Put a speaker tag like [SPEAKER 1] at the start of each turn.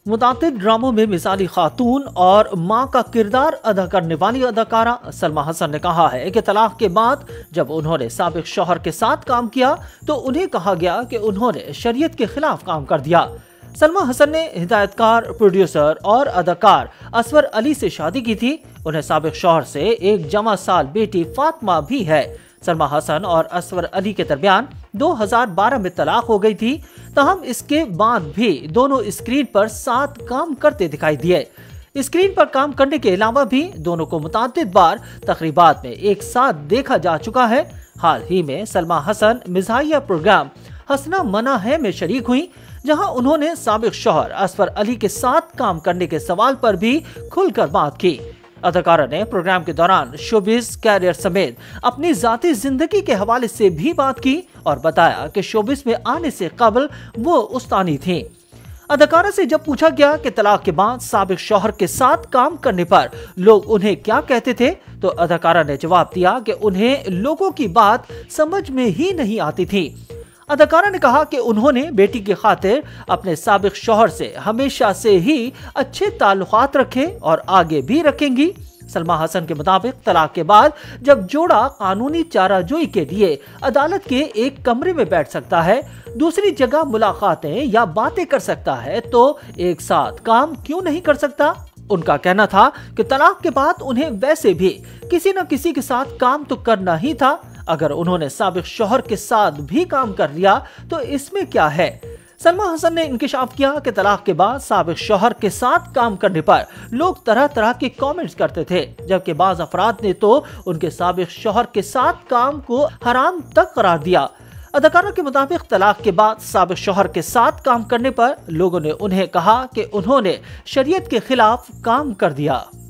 [SPEAKER 1] मुताद्दिद ड्रामों में मिसाली खातून और मां का किरदार अदा करने वाली अदाकारा सलमा हसन ने कहा है कि तलाक के बाद जब उन्होंने साबिक शौहर के साथ काम किया तो उन्हें कहा गया कि उन्होंने शरीयत के खिलाफ काम कर दिया। सलमा हसन ने हिदायतकार, प्रोड्यूसर और अदाकार असवर अली से शादी की थी। उन्हें साबिक शौहर से एक जमा साल बेटी फातिमा भी है। सलमा हसन और असवर अली के दरमियान 2012 में तलाक हो गई थी। तहम इसके बाद भी दोनों स्क्रीन पर साथ काम करते दिखाई दिए। स्क्रीन पर काम करने के अलावा भी दोनों को मुताद्दिद बार तकरीबात में एक साथ देखा जा चुका है। हाल ही में सलमा हसन मिज़ाहिया प्रोग्राम हसना मना है में शरीक हुई, जहां उन्होंने साबिक शौहर असवर अली के साथ काम करने के सवाल पर भी खुलकर बात की। अदाकारा ने प्रोग्राम के दौरान शोबिस कैरियर समेत अपनी जाती जिंदगी के हवाले से भी बात की और बताया कि शोबिस में आने से कबल वो उस्तानी थी। अदाकारा से जब पूछा गया कि तलाक के बाद साबिक शौहर के साथ काम करने पर लोग उन्हें क्या कहते थे, तो अदाकारा ने जवाब दिया कि उन्हें लोगों की बात समझ में ही नहीं आती थी। अदाकारा ने कहा कि उन्होंने बेटी की खातिर अपने साबिक शौहर से हमेशा से ही अच्छे ताल्लुकात रखे और आगे भी रखेंगी। सलमा हसन के मुताबिक तलाक के बाद जब जोड़ा कानूनी चाराजोई के लिए अदालत के एक कमरे में बैठ सकता है, दूसरी जगह मुलाकातें या बातें कर सकता है, तो एक साथ काम क्यों नहीं कर सकता। उनका कहना था कि तलाक के बाद उन्हें वैसे भी किसी न किसी के साथ काम तो करना ही था। अगर उन्होंने साबिक शौहर के साथ भी काम कर लिया तो इसमें क्या है। सलमा हसन ने इंकिशाफ किया कि तलाक के बाद साबिक शौहर के साथ काम करने पर लोग तरह तरह के कमेंट्स करते थे, जबकि बाज अफराद ने तो उनके साबिक शौहर के साथ काम को हराम तक करार दिया। अदाकारा के मुताबिक तलाक के बाद साबिक शौहर के साथ काम करने पर लोगों ने उन्हें कहा कि उन्होंने शरीयत के खिलाफ काम कर दिया।